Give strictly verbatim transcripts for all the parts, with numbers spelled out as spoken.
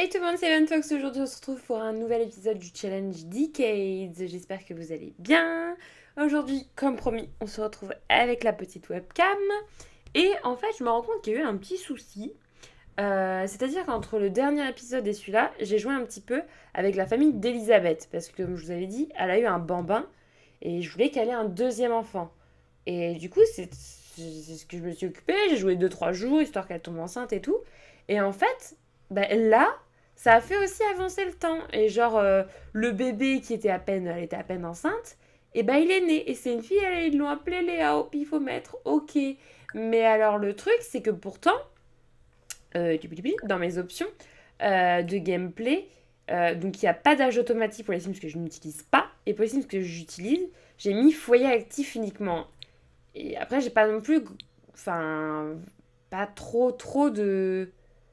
Salut tout le monde, c'est Evan Fox. Aujourd'hui, on se retrouve pour un nouvel épisode du challenge Decades. J'espère que vous allez bien. Aujourd'hui, comme promis, on se retrouve avec la petite webcam. Et en fait, je me rends compte qu'il y a eu un petit souci. Euh, C'est-à-dire qu'entre le dernier épisode et celui-là, j'ai joué un petit peu avec la famille d'Elisabeth. Parce que, comme je vous avais dit, elle a eu un bambin. Et je voulais qu'elle ait un deuxième enfant. Et du coup, c'est ce que je me suis occupée. J'ai joué deux trois jours, histoire qu'elle tombe enceinte et tout. Et en fait, bah, là, ça a fait aussi avancer le temps. Et genre, euh, le bébé qui était à peine, elle était à peine enceinte, et ben il est né. Et c'est une fille, elle, ils l'ont appelée Léa au pifomètre. Ok. Mais alors, le truc, c'est que pourtant, euh, dans mes options euh, de gameplay, euh, donc il n'y a pas d'âge automatique pour les Sims que je n'utilise pas. Et pour les Sims que j'utilise, j'ai mis foyer actif uniquement. Et après, j'ai pas non plus. Enfin. Pas trop, trop de.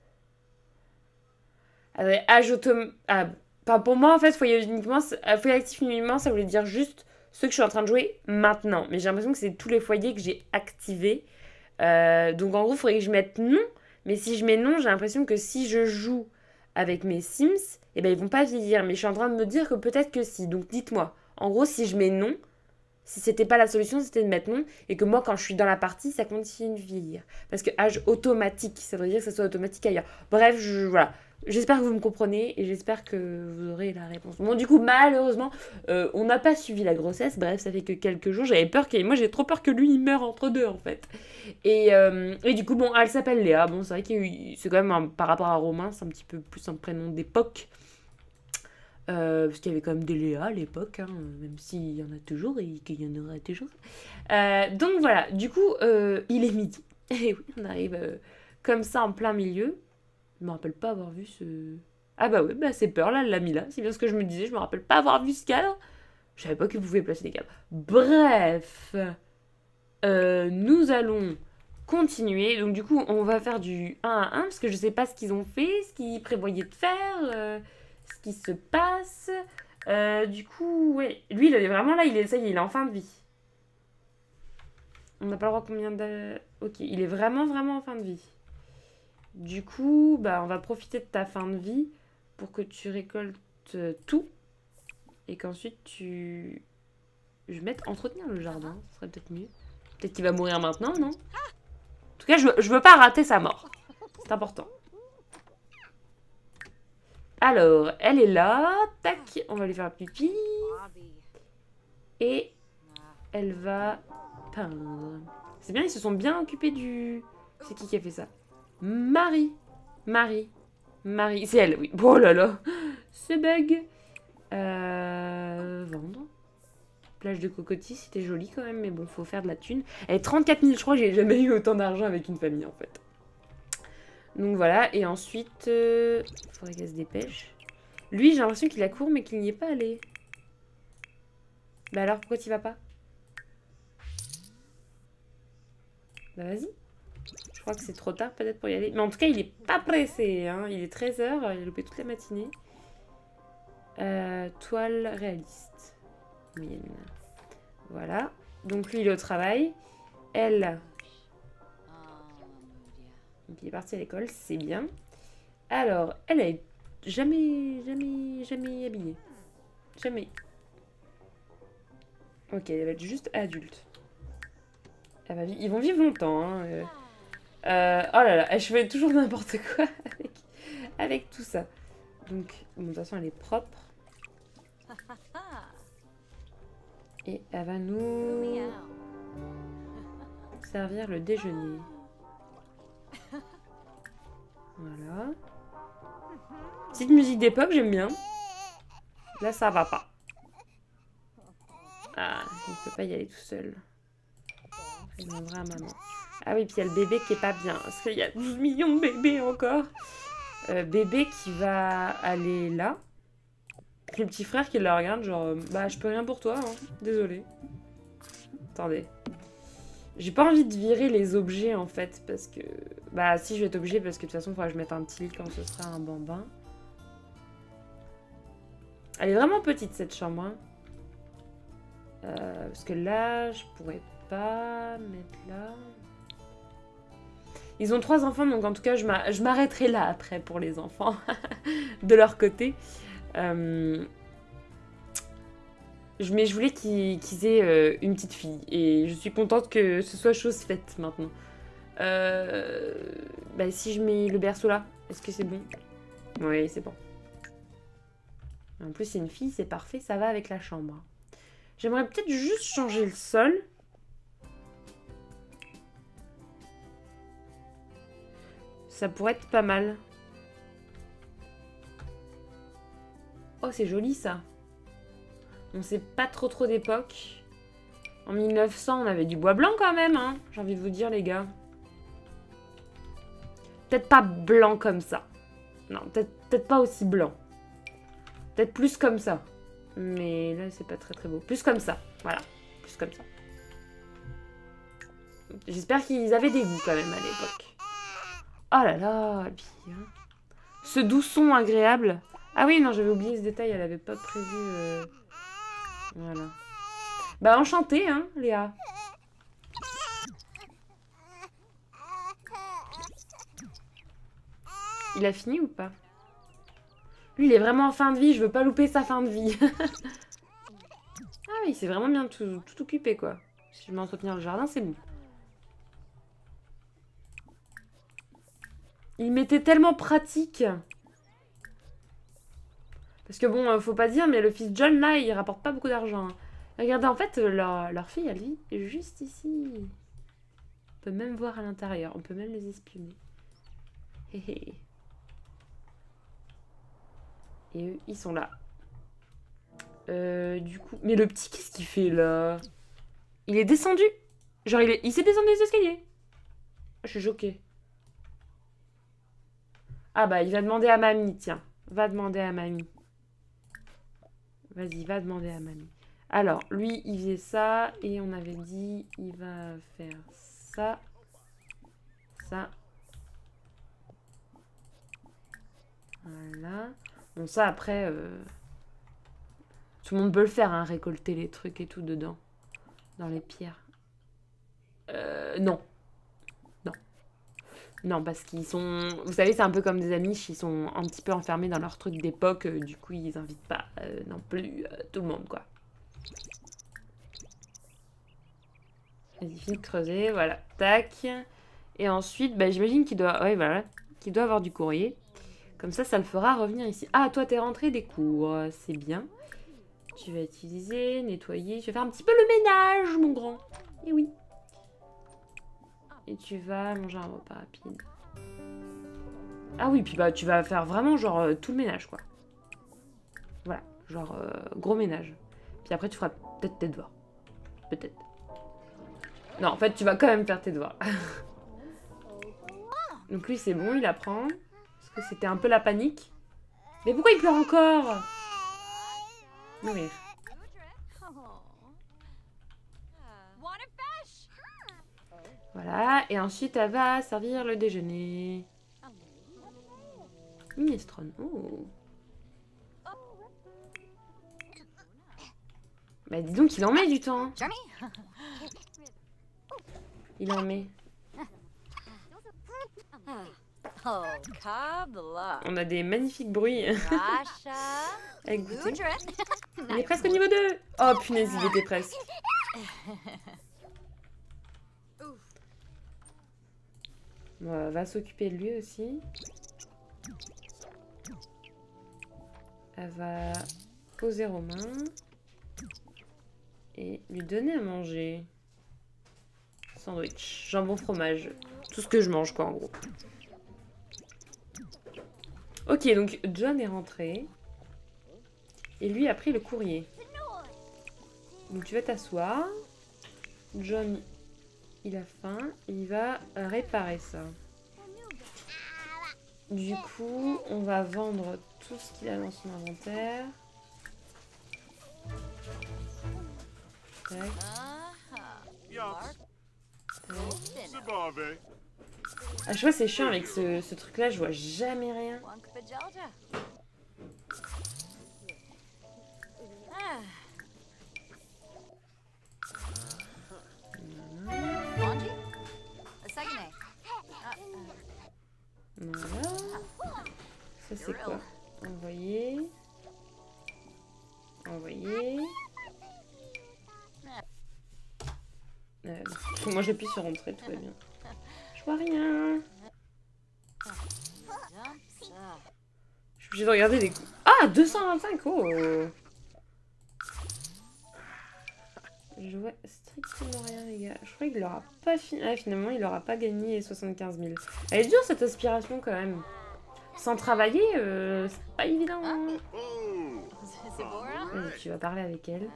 Ah ouais, âge autom... Ah, enfin, pour moi, en fait, foyer, uniquement, foyer actif uniquement, ça voulait dire juste ceux que je suis en train de jouer maintenant. Mais j'ai l'impression que c'est tous les foyers que j'ai activés. Euh, donc, en gros, il faudrait que je mette non. Mais si je mets non, j'ai l'impression que si je joue avec mes Sims, eh ben, ils vont pas vieillir. Mais je suis en train de me dire que peut-être que si. Donc, dites-moi. En gros, si je mets non, si c'était pas la solution, c'était de mettre non. Et que moi, quand je suis dans la partie, ça continue de vieillir. Parce que âge automatique, ça veut dire que ça soit automatique ailleurs. Bref, je, voilà. J'espère que vous me comprenez et j'espère que vous aurez la réponse. Bon, du coup, malheureusement, euh, on n'a pas suivi la grossesse. Bref, ça fait que quelques jours. J'avais peur qu'il... Moi, j'ai trop peur que lui, il meure entre deux, en fait. Et, euh, et du coup, bon, elle s'appelle Léa. Bon, c'est vrai que c'est quand même, un, par rapport à Romain, c'est un petit peu plus un prénom d'époque. Euh, parce qu'il y avait quand même des Léa à l'époque, hein, même s'il y en a toujours et qu'il y en aura toujours. Euh, donc voilà, du coup, euh, il est midi. Et oui, on arrive euh, comme ça en plein milieu. Je me rappelle pas avoir vu ce... Ah bah ouais, bah c'est peur là, elle l'a mis là. C'est bien ce que je me disais, je me rappelle pas avoir vu ce cadre. Je savais pas qu'il pouvait placer des cadres. Bref, euh, nous allons continuer. Donc du coup, on va faire du un à un parce que je sais pas ce qu'ils ont fait, ce qu'ils prévoyaient de faire, euh, ce qui se passe. Euh, du coup, ouais, lui, il est vraiment là, il est, ça y est, il est en fin de vie. On n'a pas le droit combien de... Ok, il est vraiment, vraiment en fin de vie. Du coup, bah, on va profiter de ta fin de vie pour que tu récoltes tout et qu'ensuite tu... Je vais mettre entretenir le jardin, ce serait peut-être mieux. Peut-être qu'il va mourir maintenant, non? En tout cas, je, je veux pas rater sa mort. C'est important. Alors, elle est là. Tac, on va lui faire pipi. Et elle va peindre. C'est bien, ils se sont bien occupés du... C'est qui qui a fait ça? Marie. Marie. Marie. C'est elle, oui. Oh là là. C'est bug. Euh... Vendre. Plage de cocotiers, c'était joli quand même, mais bon, faut faire de la thune. Elle est trente-quatre mille, je crois que j'ai jamais eu autant d'argent avec une famille, en fait. Donc voilà, et ensuite... Euh... Faudrait qu'elle se dépêche. Lui, j'ai l'impression qu'il a court, mais qu'il n'y est pas allé. Bah alors, pourquoi t'y vas pas? Bah vas-y. Je crois que c'est trop tard peut-être pour y aller. Mais en tout cas, il est pas pressé. Hein. Il est treize heures, il a loupé toute la matinée. Euh, toile réaliste. Moyenne. Voilà. Donc lui, il est au travail. Elle... Donc il est parti à l'école, c'est bien. Alors, elle est jamais, jamais, jamais habillée. Jamais. Ok, elle va être juste adulte. Elle va vivre... Ils vont vivre longtemps, hein. Euh... Euh, oh là là, je fais toujours n'importe quoi avec, avec tout ça. Donc, bon, de toute façon, elle est propre. Et elle va nous servir le déjeuner. Voilà. Petite musique d'époque, j'aime bien. Là, ça va pas. Ah, il ne peut pas y aller tout seul. Il demandera à maman. Ah oui, puis il y a le bébé qui est pas bien. Parce qu'il y a douze millions de bébés encore. Euh, bébé qui va aller là. Le petit frère qui la regarde, genre, bah je peux rien pour toi, hein. Désolé. Attendez. J'ai pas envie de virer les objets en fait, parce que... Bah si, je vais être obligée, parce que de toute façon, il faudra que je mette un petit lit quand ce sera un bambin. Elle est vraiment petite cette chambre, hein. Euh, parce que là, je pourrais pas mettre là... Ils ont trois enfants, donc en tout cas, je m'arrêterai là après pour les enfants, de leur côté. Euh... Mais je voulais qu'ils qu'ils aient euh, une petite fille, et je suis contente que ce soit chose faite maintenant. Euh... Bah, si je mets le berceau là, est-ce que c'est bon? Oui, c'est bon. En plus, c'est une fille, c'est parfait, ça va avec la chambre. J'aimerais peut-être juste changer le sol. Ça pourrait être pas mal. Oh, c'est joli ça. On sait pas trop trop d'époque. En mille neuf cents, on avait du bois blanc quand même, hein. J'ai envie de vous dire, les gars. Peut-être pas blanc comme ça. Non, peut-être peut-être pas aussi blanc. Peut-être plus comme ça. Mais là, c'est pas très très beau. Plus comme ça. Voilà. Plus comme ça. J'espère qu'ils avaient des goûts quand même à l'époque. Oh là là, et puis, hein. Ce doux son agréable. Ah oui, non, j'avais oublié ce détail, elle avait pas prévu... Euh... Voilà. Bah, enchantée, hein, Léa. Il a fini ou pas? Lui, il est vraiment en fin de vie, je veux pas louper sa fin de vie. Ah oui, c'est vraiment bien tout, tout occupé, quoi. Si je veux entretenir le jardin, c'est bon. Il m'était tellement pratique. Parce que bon, faut pas dire, mais le fils John, là, il rapporte pas beaucoup d'argent. Regardez, en fait, leur, leur fille, elle vit juste ici. On peut même voir à l'intérieur. On peut même les espionner. Hé hé. Et eux, ils sont là. Euh, du coup... Mais le petit, qu'est-ce qu'il fait, là? Il est descendu. Genre, il, est... il s'est descendu des escaliers. Je suis choquée. Ah bah, il va demander à mamie, tiens. Va demander à mamie. Vas-y, va demander à mamie. Alors, lui, il faisait ça. Et on avait dit, il va faire ça. Ça. Voilà. Bon, ça, après... Euh... Tout le monde peut le faire, hein, récolter les trucs et tout dedans. Dans les pierres. Euh, non. Non. Non, parce qu'ils sont... Vous savez, c'est un peu comme des Amish, ils sont un petit peu enfermés dans leur truc d'époque. Euh, du coup, ils invitent pas euh, non plus euh, tout le monde, quoi. Vas-y, finis de creuser, voilà. Tac. Et ensuite, bah, j'imagine qu'il doit... Ouais, voilà. Qu'il doit avoir du courrier. Comme ça, ça le fera revenir ici. Ah, toi, t'es rentré des cours. C'est bien. Tu vas utiliser, nettoyer. Tu vas faire un petit peu le ménage, mon grand. Et oui. Et tu vas manger un repas rapide. Ah oui, puis bah tu vas faire vraiment genre euh, tout le ménage, quoi. Voilà, genre euh, gros ménage. Puis après, tu feras peut-être tes devoirs. Peut-être. Non, en fait, tu vas quand même faire tes devoirs. Donc lui, c'est bon, il apprend. Parce que c'était un peu la panique. Mais pourquoi il pleure encore? Mourir. Voilà, et ensuite, elle va servir le déjeuner. Minestrone. Oh. Bah dis donc, il en met du temps. Il en met. On a des magnifiques bruits. Avec goûter. Il est presque au niveau deux. Oh punaise, il était presque. Bon, va s'occuper de lui aussi. Elle va poser aux mains. Et lui donner à manger. Sandwich, jambon, fromage. Tout ce que je mange, quoi, en gros. Ok, donc John est rentré. Et lui a pris le courrier. Donc tu vas t'asseoir. John, il a faim. Et il va réparer ça. Du coup, on va vendre tout ce qu'il a dans son inventaire. Tac. Tac. Ah, je vois, c'est chiant avec ce, ce truc-là, je vois jamais rien. c'est quoi? Envoyer. Envoyer. Euh, moi j'appuie sur entrée, tout va bien. Je vois rien. Je suis obligée de regarder les coups. Ah, deux cent vingt-cinq, oh. Je vois strictement rien, les gars. Je crois qu'il aura pas fini. Ah, finalement, il aura pas gagné soixante-quinze mille. Elle est dure cette aspiration quand même. Sans travailler, euh, c'est pas évident. Hein. Vas-y, tu vas parler avec elle.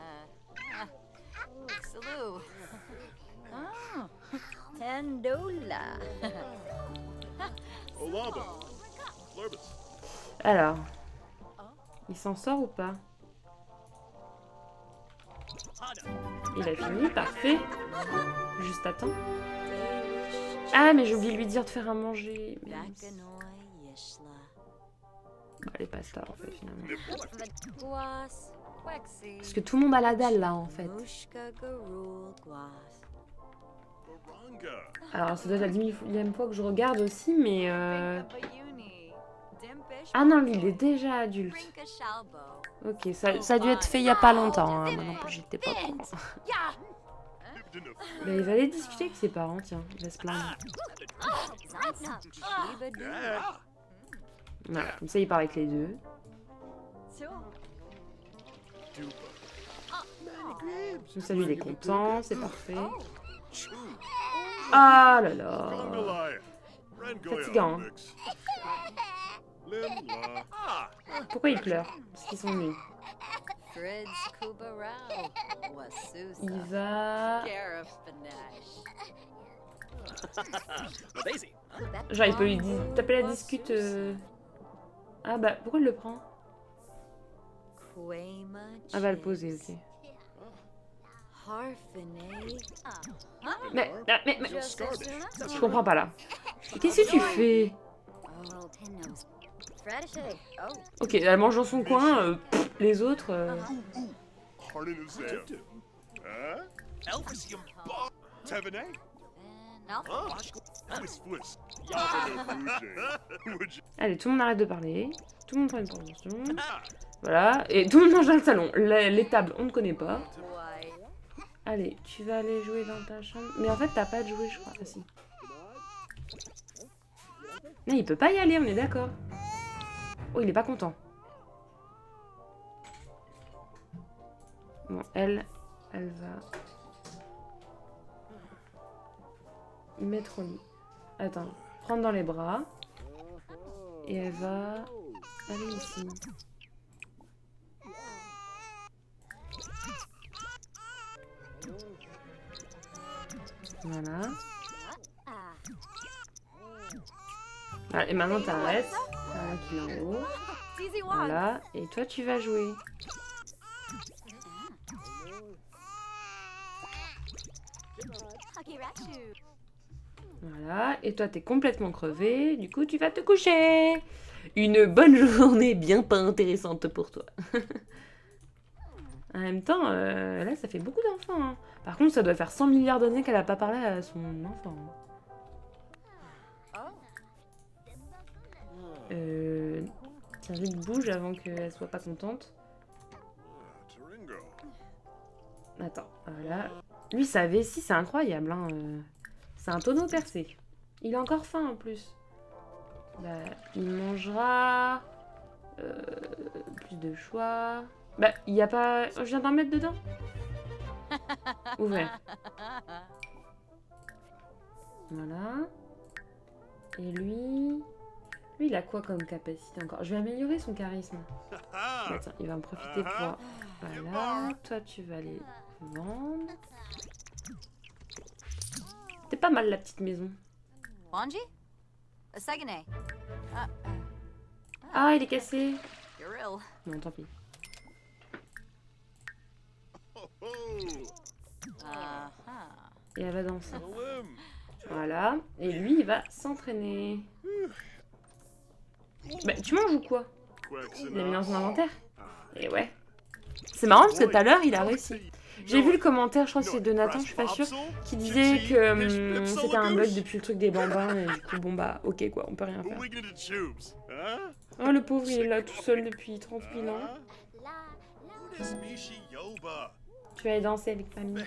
Alors, il s'en sort ou pas? Il a fini, parfait. Juste à temps. Ah, mais j'ai oublié de lui dire de faire à manger. Bah, les pastas, en fait, finalement. Parce que tout le monde a la dalle, là, en fait. Alors, ça doit être la dix millième fois que je regarde aussi, mais... Euh... Ah non, lui, il est déjà adulte. Ok, ça, ça a dû être fait il y a pas longtemps. Hein. Moi non plus, j'étais pas au courant. Mais il va aller discuter avec ses parents, tiens. Il va se plaindre. Voilà, comme ça, il part avec les deux. Comme ça, lui, il est content, c'est parfait. Ah là là. Fatigant. Hein. Pourquoi il pleure? Parce qu'ils sont nuls. Il va... Genre, il peut lui taper la discute. Euh... Ah bah, pourquoi il le prend? Ah, va le poser, ok. Mais, mais, mais, mais... Je comprends pas là. Qu'est-ce que tu fais? Ok, elle mange dans son coin, euh, pff, les autres... Euh... Allez, tout le monde arrête de parler. Tout le monde prend une promotion. Voilà, et tout le monde mange dans le salon. Les, les tables, on ne connaît pas. Allez, tu vas aller jouer dans ta chambre. Mais en fait, t'as pas de jouer, je crois. Ah, si. Non, il peut pas y aller, on est d'accord. Oh, il est pas content. Bon, elle, elle va mettre au lit. Attends, prendre dans les bras. Et elle va aller ici. Voilà. Voilà, et maintenant t'arrêtes. Voilà, qui est en haut. Voilà, et toi tu vas jouer. Voilà, et toi t'es complètement crevé, du coup tu vas te coucher. Une bonne journée bien pas intéressante pour toi. En même temps, euh, là ça fait beaucoup d'enfants. Hein. Par contre, ça doit faire cent milliards d'années qu'elle a pas parlé à son enfant. Euh... Tiens, vite bouge avant qu'elle soit pas contente. Attends, voilà. Lui, sa vessie, c'est incroyable. Hein. C'est un tonneau percé. Il a encore faim en plus. Bah, il mangera... Euh, plus de choix... Bah, il n'y a pas... Je viens d'en mettre dedans. Ouvert. Voilà. Et lui... Lui, il a quoi comme capacité encore? Je vais améliorer son charisme. Bah, tiens, il va en profiter pour... Voilà. Toi, tu vas aller vendre. C'était pas mal, la petite maison. Ah, il est cassé. Non, tant pis. Et elle va danser. Voilà. Et lui, il va s'entraîner. Bah, tu manges ou quoi? Il a mis dans son inventaire. Et ouais. C'est marrant parce que tout à l'heure, il a réussi. J'ai vu le commentaire, je crois que c'est de Nathan, je suis pas sûre, qui disait que hum, c'était un bug depuis le truc des bambins. Et du coup, bon bah, ok quoi, on peut rien faire. Oh, le pauvre, il est là tout seul depuis trente mille ans. Tu vas aller danser avec mamie.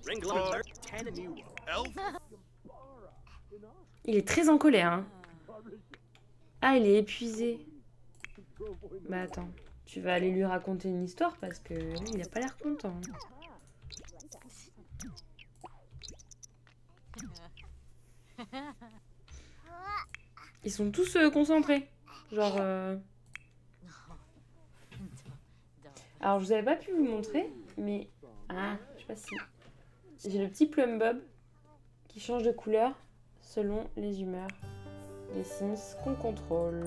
Il est très en colère, hein. Ah, il est épuisé. Bah attends, tu vas aller lui raconter une histoire parce que il a pas l'air content. Ils sont tous euh, concentrés. Genre... Euh... Alors, je vous avais pas pu vous montrer, mais... Ah, je sais pas si... J'ai le petit plum bob qui change de couleur selon les humeurs des Sims qu'on contrôle.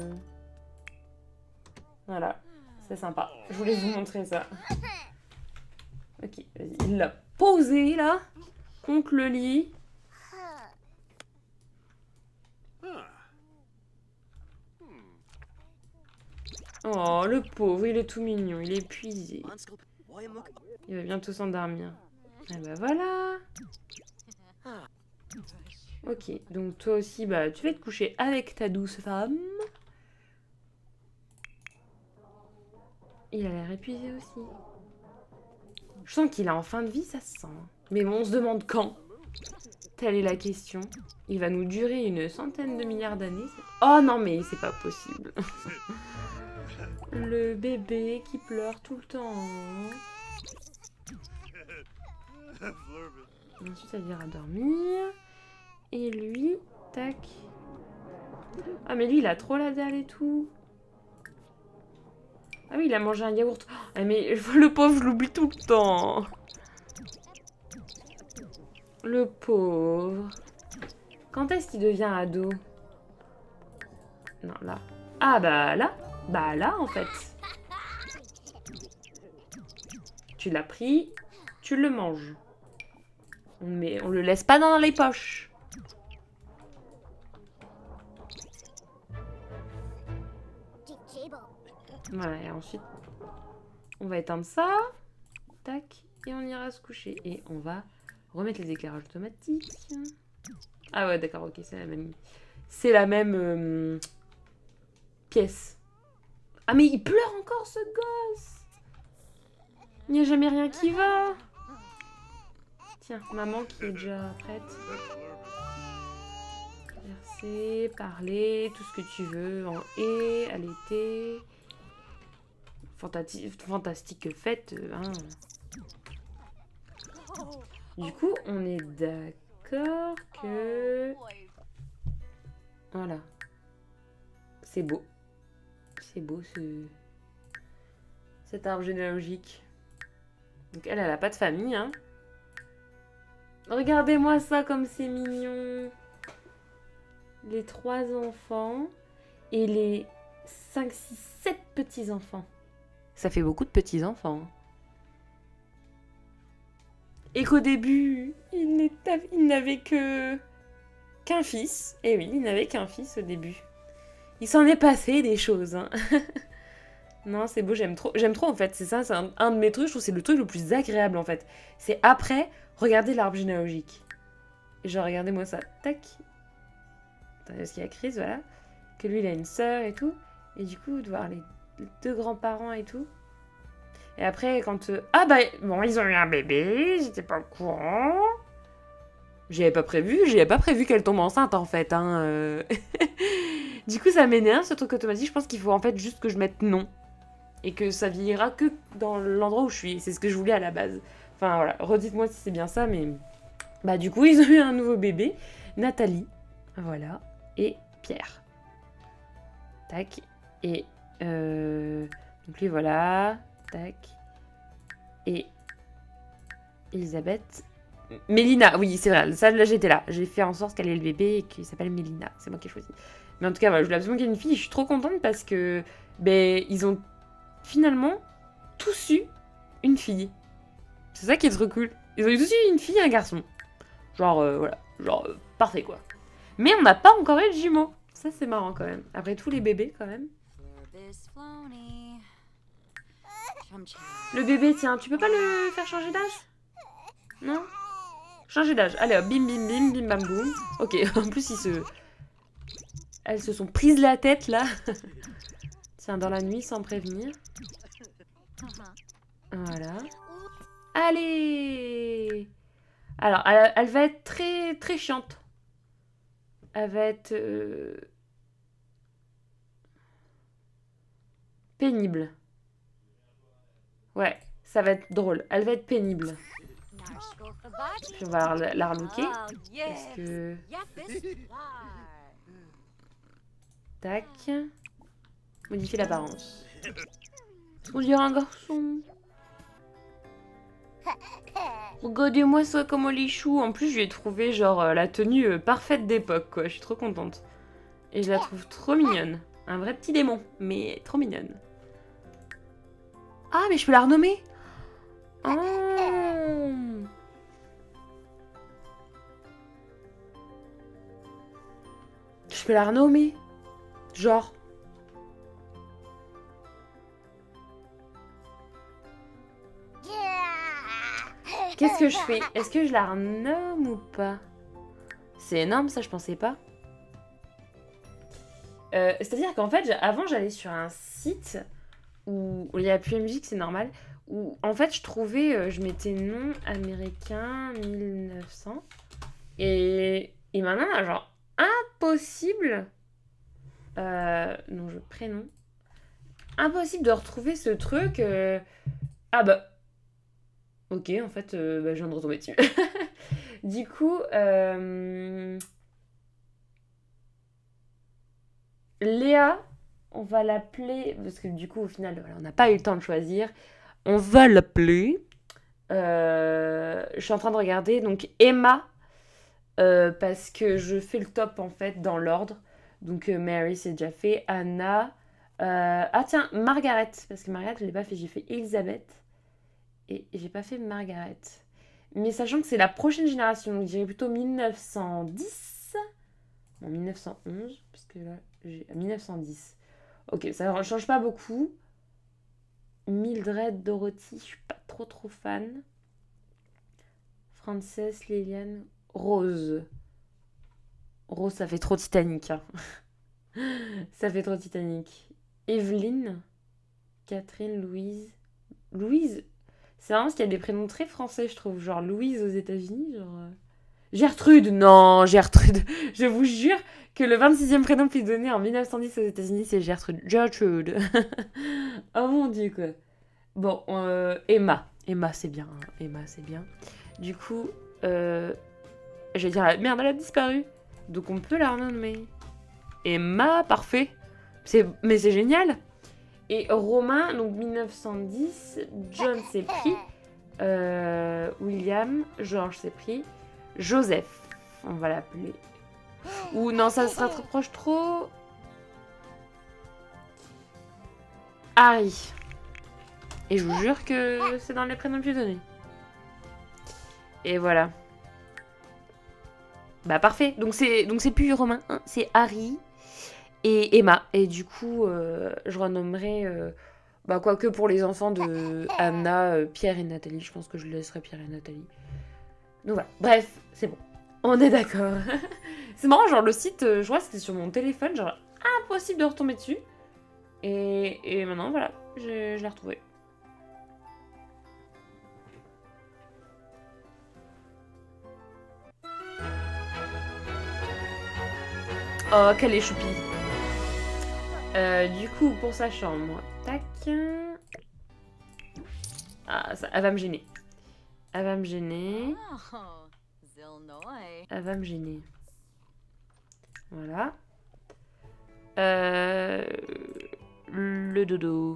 Voilà, c'est sympa. Je voulais vous montrer ça. Ok, vas-y. Il l'a posé, là, contre le lit. Oh, le pauvre, il est tout mignon, il est épuisé. Il va bientôt s'endormir. Ah bah voilà. Ok, donc toi aussi, bah tu vas te coucher avec ta douce femme. Il a l'air épuisé aussi. Je sens qu'il est en fin de vie, ça se sent. Mais bon, on se demande quand. Telle est la question. Il va nous durer une centaine de milliards d'années. Oh non, mais c'est pas possible. Le bébé qui pleure tout le temps. Ensuite, ça ira dormir. Et lui, tac. Ah, mais lui, il a trop la dalle et tout. Ah oui, il a mangé un yaourt. Ah, mais le pauvre, je l'oublie tout le temps. Le pauvre. Quand est-ce qu'il devient ado? Non, là. Ah, bah là. Bah là, en fait. Tu l'as pris, tu le manges. Mais on le laisse pas dans les poches. Voilà, et ensuite, on va éteindre ça. Tac, et on ira se coucher. Et on va remettre les éclairages automatiques. Ah ouais, d'accord, ok, c'est la même... C'est la même euh, pièce. Ah mais il pleure encore, ce gosse. Il n'y a jamais rien qui va. Tiens, maman qui est déjà prête. Verser, parler, tout ce que tu veux. En et, allaiter. Fantati fantastique fête. Hein. Du coup, on est d'accord que... Voilà. C'est beau. C'est beau, ce... cet arbre généalogique. Donc elle, elle a pas de famille, hein. Regardez-moi ça comme c'est mignon. Les trois enfants et les cinq, six, sept petits-enfants. Ça fait beaucoup de petits-enfants. Et qu'au début, il n'avait que qu'un fils. Et oui, il n'avait qu'un fils au début. Il s'en est passé des choses. Hein. Non, c'est beau, j'aime trop. J'aime trop en fait, c'est ça, c'est un, un de mes trucs, je trouve que c'est le truc le plus agréable en fait. C'est après, regarder l'arbre généalogique. Et genre, regardez-moi ça, tac. Attendez, parce qu'il y a Chris, voilà. Que lui, il a une sœur et tout. Et du coup, de voir les, les deux grands-parents et tout. Et après, quand... Euh... Ah bah, bon, ils ont eu un bébé, j'étais pas au courant. J'y avais pas prévu, j'y avais pas prévu qu'elle tombe enceinte en fait, hein. Euh... Du coup, ça m'énerve ce truc automatique, je pense qu'il faut en fait juste que je mette non. Et que ça vieillira que dans l'endroit où je suis. C'est ce que je voulais à la base. Enfin voilà, redites-moi si c'est bien ça, mais... Bah du coup, ils ont eu un nouveau bébé. Nathalie, voilà. Et Pierre. Tac. Et... Euh... Donc lui, voilà. Tac. Et... Elisabeth. Mélina, oui, c'est vrai. Ça, là, j'étais là. J'ai fait en sorte qu'elle ait le bébé et qu'il s'appelle Mélina. C'est moi qui ai choisi. Mais en tout cas, voilà, je voulais absolument qu'il y ait une fille. Je suis trop contente parce que... Ben, ils ont... finalement, tous eu une fille. C'est ça qui est trop cool. Ils ont eu tous eu une fille et un garçon. Genre, euh, voilà. Genre, euh, parfait, quoi. Mais on n'a pas encore eu de jumeaux. Ça, c'est marrant, quand même. Après tous les bébés, quand même. Le bébé, tiens, tu peux pas le faire changer d'âge? Non? Changer d'âge. Allez, hop, bim, bim, bim, bim, bam, boum. Ok, en plus, ils se... Elles se sont prises la tête, là. Tiens, dans la nuit, sans prévenir. Voilà. Allez! Alors, elle, elle va être très, très chiante. Elle va être... Euh... pénible. Ouais, ça va être drôle. Elle va être pénible. Puis on va la, la relooker. Parce que... Tac. Modifier l'apparence. On dirait un garçon. Regardez-moi ça comme les choux. En plus, je lui ai trouvé genre euh, la tenue euh, parfaite d'époque, quoi. Je suis trop contente. Et je la trouve trop mignonne. Un vrai petit démon, mais trop mignonne. Ah, mais je peux la renommer. Oh. Je peux la renommer. Genre. Qu'est-ce que je fais? Est-ce que je la renomme ou pas? C'est énorme, ça, je pensais pas. Euh, C'est-à-dire qu'en fait, avant, j'allais sur un site où il n'y a plus la musique, c'est normal. Où, en fait, je trouvais, euh, je mettais nom américain mille neuf cents. Et, et maintenant, genre, impossible. Euh, non, je prénom. Impossible de retrouver ce truc. Euh... Ah bah. Ok, en fait, euh, bah, je viens de retomber dessus. Du coup, euh... Léa, on va l'appeler, parce que du coup, au final, voilà, on n'a pas eu le temps de choisir. On va l'appeler. Euh... Je suis en train de regarder, donc Emma, euh, parce que je fais le top, en fait, dans l'ordre. Donc, euh, Mary, c'est déjà fait. Anna. Euh... Ah, tiens, Margaret, parce que Margaret, je ne l'ai pas fait. J'ai fait Elisabeth. Et j'ai pas fait Margaret. Mais sachant que c'est la prochaine génération, donc je dirais plutôt mille neuf cent dix. Bon, mille neuf cent onze, parce que là, j'ai mille neuf cent dix. Ok, ça ne change pas beaucoup. Mildred, Dorothy, je suis pas trop trop fan. Frances, Liliane, Rose. Rose, ça fait trop Titanic. Hein. Ça fait trop Titanic. Evelyne, Catherine, Louise. Louise, c'est marrant parce qu'il y a des prénoms très français, je trouve. Genre Louise aux États-Unis, genre. euh, Gertrude, non, Gertrude. Je vous jure que le vingt-sixième prénom qui est donné en mille neuf cent dix aux États-Unis, c'est Gertrude. Gertrude. Oh mon dieu, quoi. Bon, euh, Emma. Emma, c'est bien. Hein. Emma, c'est bien. Du coup, euh, je vais dire, la merde, elle a disparu. Donc on peut la renommer. Emma, parfait. C'est... Mais c'est génial. Et Romain, donc mille neuf cent dix, John s'est pris. Euh, William, George s'est pris. Joseph, on va l'appeler. Ou non, ça se rapproche trop. Harry. Et je vous jure que c'est dans les prénoms que j'ai donnés. Et voilà. Bah parfait. Donc c'est donc c'est plus Romain, hein, c'est Harry et Emma. Et du coup, euh, je renommerai... Euh, bah quoique pour les enfants de Anna, euh, Pierre et Nathalie. Je pense que je laisserai Pierre et Nathalie. Donc voilà. Bref, c'est bon. On est d'accord. C'est marrant, genre le site, euh, je vois c'était sur mon téléphone, genre impossible de retomber dessus. Et, et maintenant, voilà, je, je l'ai retrouvé. Oh, quelle est choupie. Euh, du coup, pour sa chambre, tac. Ah, ça, elle va me gêner. Elle va me gêner. Elle va me gêner. Voilà. Euh, le dodo.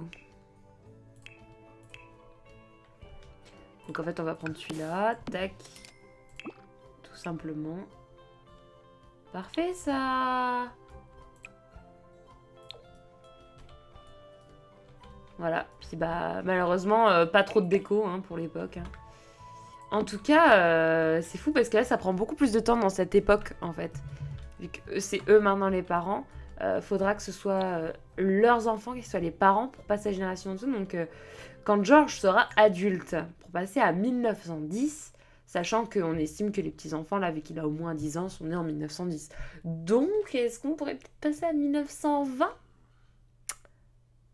Donc en fait, on va prendre celui-là. Tac. Tout simplement. Parfait, ça. Voilà. Puis bah, malheureusement, euh, pas trop de déco hein, pour l'époque. Hein. En tout cas, euh, c'est fou parce que là, ça prend beaucoup plus de temps dans cette époque, en fait. Vu que c'est eux maintenant les parents, euh, faudra que ce soit euh, leurs enfants qui soient les parents pour passer à la génération en dessous. Donc, euh, quand George sera adulte, pour passer à mille neuf cent dix, sachant qu'on estime que les petits-enfants, là, vu qu'il a au moins dix ans, sont nés en mille neuf cent dix. Donc, est-ce qu'on pourrait peut-être passer à mille neuf cent vingt?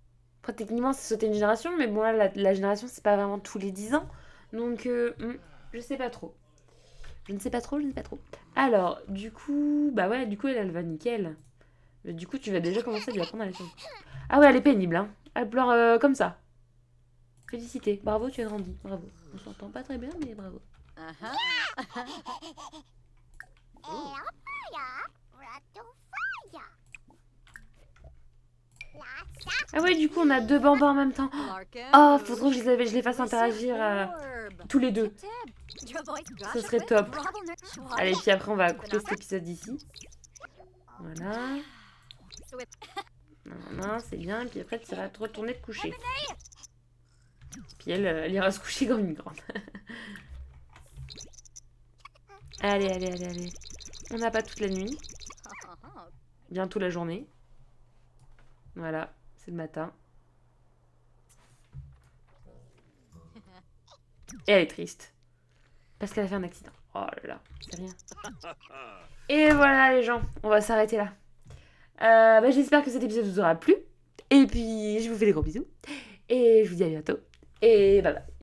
Après, techniquement, c'est sauter une génération, mais bon, là, la, la génération, c'est pas vraiment tous les dix ans. Donc, euh, hmm, je sais pas trop. Je ne sais pas trop, je ne sais pas trop. Alors, du coup, bah ouais, du coup, elle, elle va nickel. Mais du coup, tu vas déjà commencer à lui apprendre à aller sur... Ah ouais, elle est pénible, hein. Elle pleure euh, comme ça. Félicité. Bravo, tu as grandi. Bravo. On s'entend pas très bien, mais bravo. Ah ouais, du coup, on a deux bambins en même temps. Oh, faut trop que je les, je les fasse interagir euh, tous les deux. Ce serait top. Allez, puis après, on va couper cet épisode ici. Voilà. Non, non, c'est bien. Et puis après, tu iras te retourner te coucher. Puis elle, elle ira se coucher comme une grande. Allez, allez, allez, allez. On n'a pas toute la nuit. Bientôt la journée. Voilà, c'est le matin. Et elle est triste. Parce qu'elle a fait un accident. Oh là là, c'est rien. Et voilà les gens, on va s'arrêter là. Euh, bah, j'espère que cet épisode vous aura plu. Et puis, je vous fais des gros bisous. Et je vous dis à bientôt. Et bye bye.